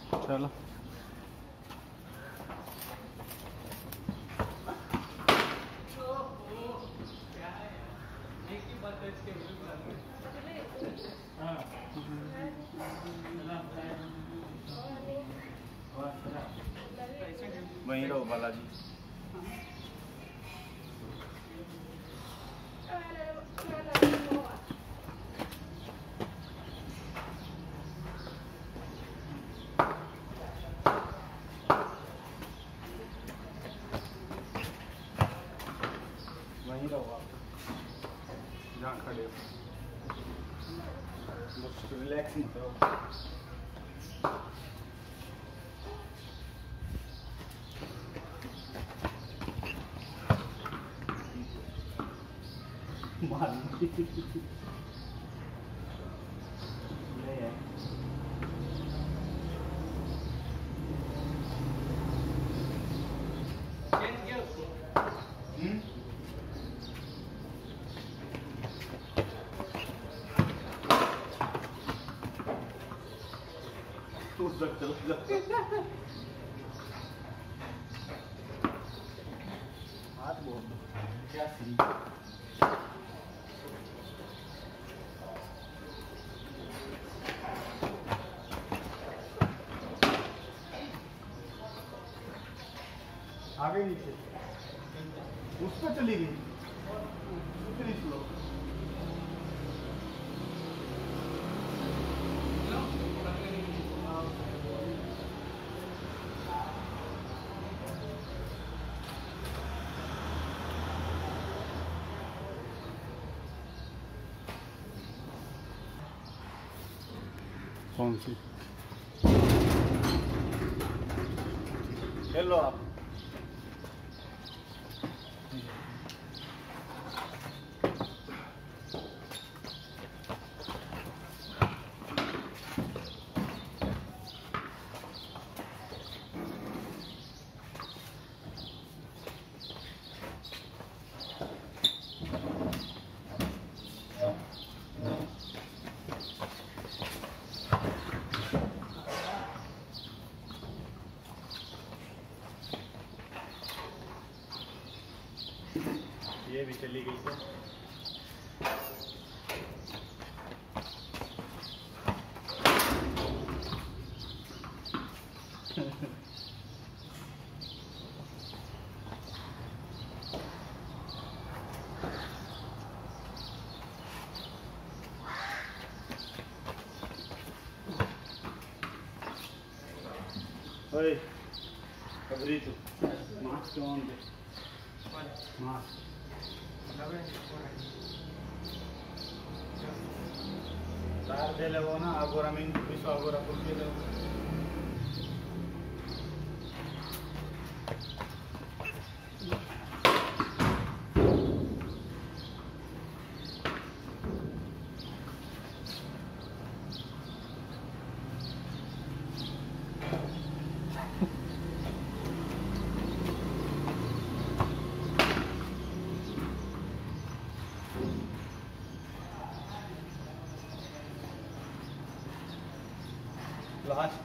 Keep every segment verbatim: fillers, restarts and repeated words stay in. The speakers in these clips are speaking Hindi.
चलो वहीं रहो बालाजी। वहीं रहो आप जहाँ खड़े हो, बस रिलैक्स मत रहो। हाथ बहुत क्या सी आगे नीचे उस पर चली गई उतनी स्लो। कौन सी खेलो आप? ये भी चली गई है। ओए कबरी तू मास्क ऑन दे मास्क तार दे ले वो ना आगोरा में विश्व आगोरा पुल दे ले। लास्ट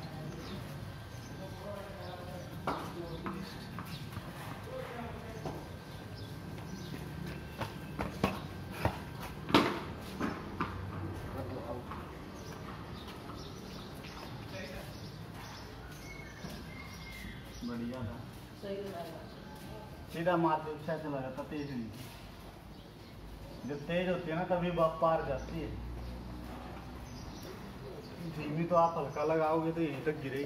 बढ़िया था, सीधा मार दो अच्छा चला जाता, तेज नहीं। जब तेज होती है ना तभी बाप पार जाती है, धीमी तो आप हल्का लगाओगे तो यहीं तक गिरेगी।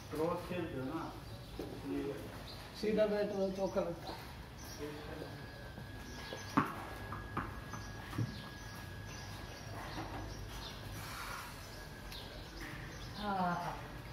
क्रॉस खेलते हो ना, सीधा बैट हो चौका लगता है। हाँ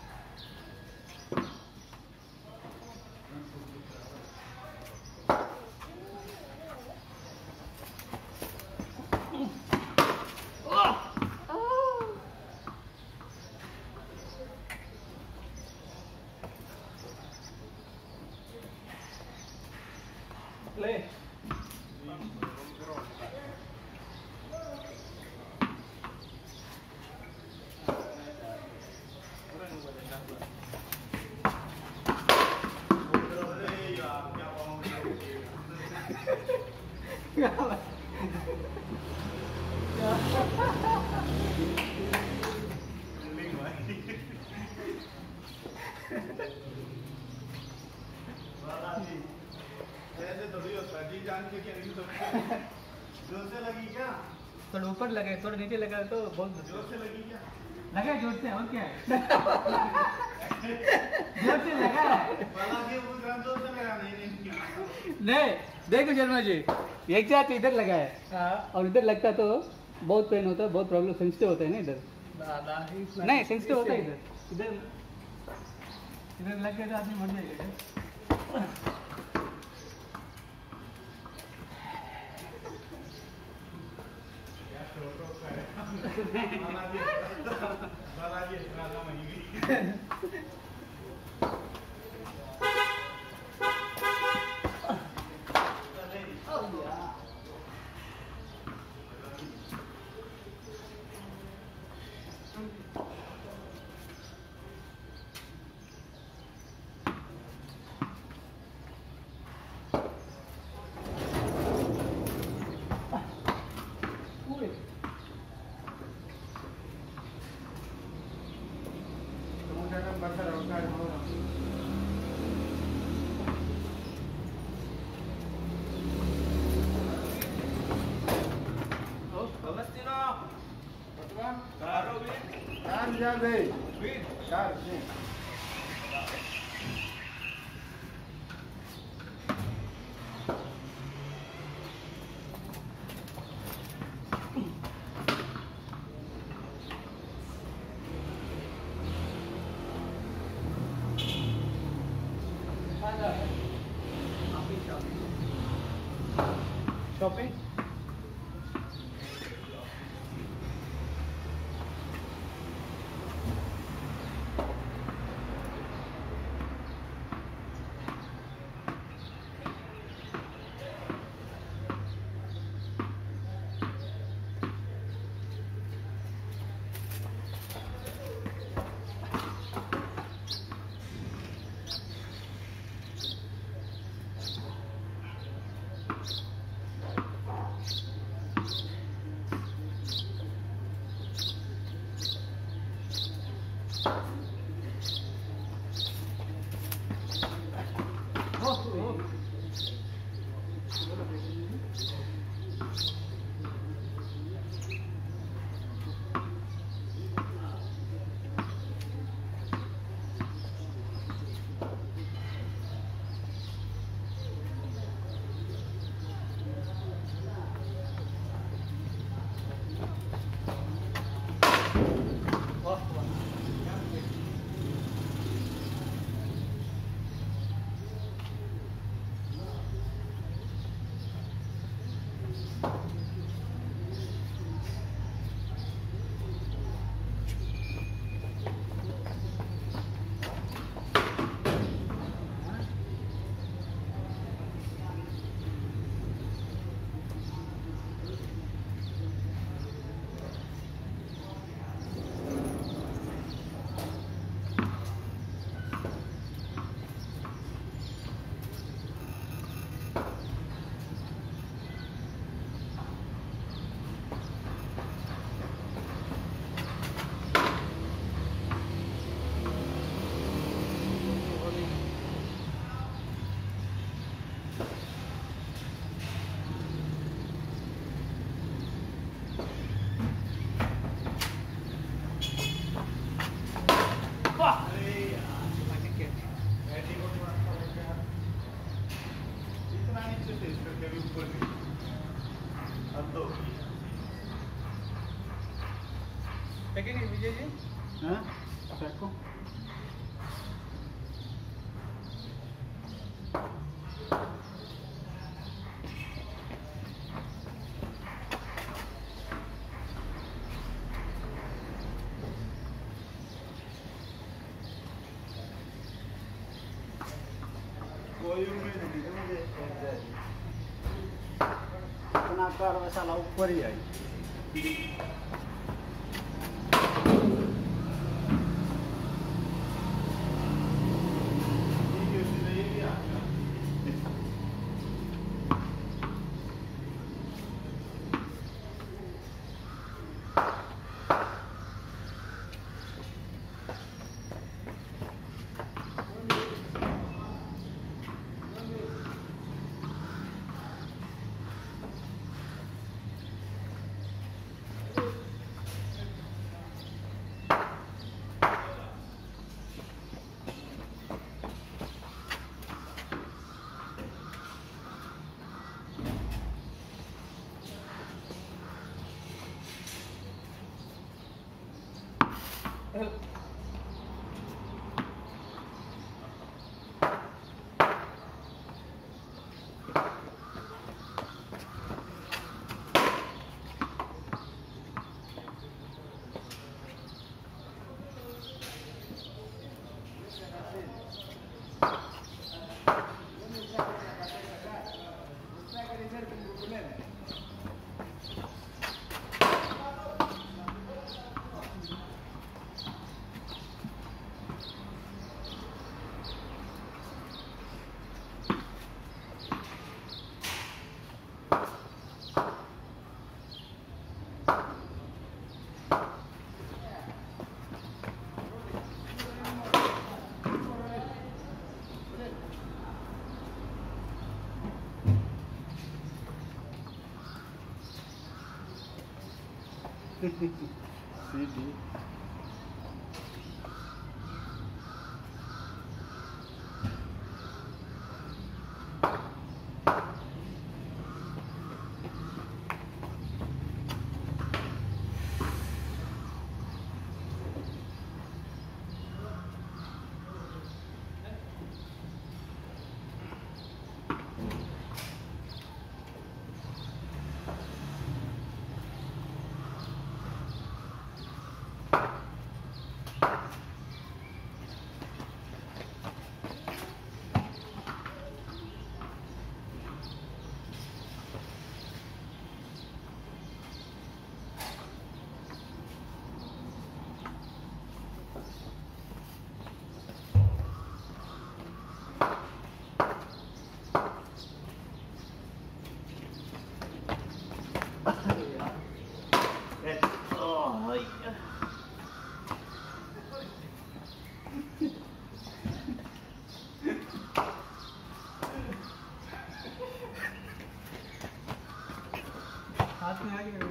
ले ऐसे थोड़ी होता है, जी जान के क्या नहीं सकते। जोर से लगी क्या? थोड़ा ऊपर लगे, थोड़ा नीचे लगा तो बहुत जोर से लगी क्या? लगा जोर से, और क्या है। जोर से लगा हालांकि वो ग्राम जोर से लगा नहीं नहीं नहीं। देखो शर्मा जी, एक साथ इधर लगा है और इधर लगता तो बहुत पेन होता है, बहुत प्रॉब्लम, सेंसिटिव होता है ना इधर। नहीं सेंसिटिव होता है इधर, इधर इधर लग गया तो आदमी मर जाएगा। हालांकि इतना ना महंगी शॉपिंग लीजिए जी। हाँ रखो। कोई उम्मीद नहीं थी मुझे इतना कार वैसा ऊपर ही आई। सीधी हाथ में आ गया।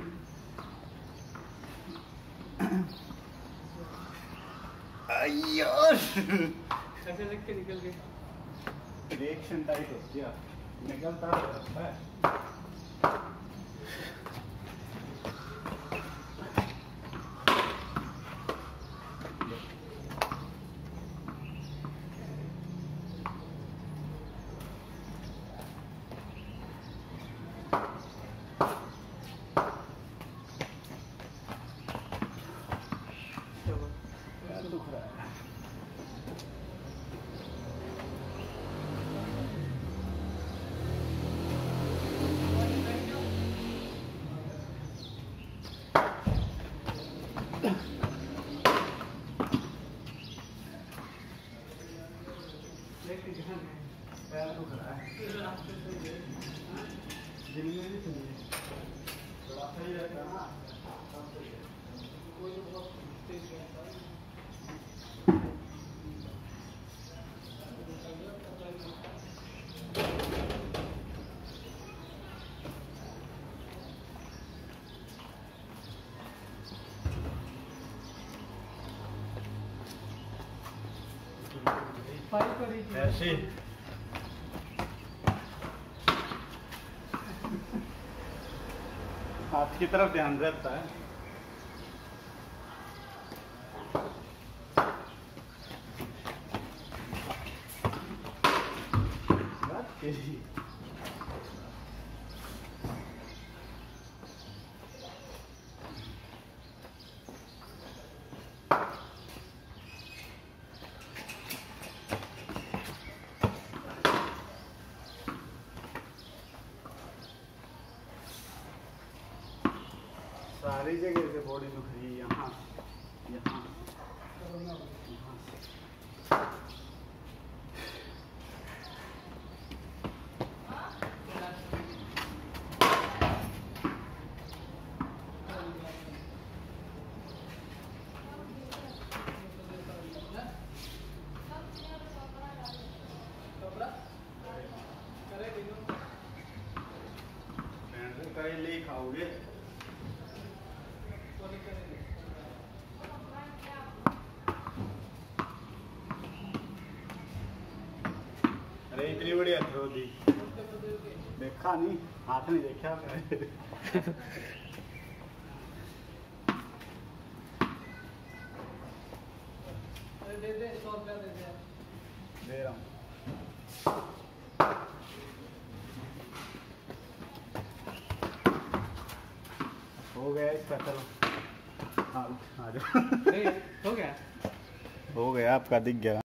यार ऐसे लग के निकल गए। रिएक्शन टाइट होती है, निकलता रहता है। दुख रहा है। पैर दुख रहा है। दिन में भी सुनिए थोड़ा सही रहता है ना। ऐसे हाथ की तरफ ध्यान रहता है। इसके लिए। सारी जगह से बॉडी दुख रही है, यहाँ यहाँ ले खाओगे। अरे इतनी बड़ी अथरो दी देखा नहीं, हाथ नहीं देखा दे दे सौ रुपया दे दे दे रहा हूँ। हो गया इसका, चलो हाँ आ जाओ। हो गया हो गया आपका, दिख गया।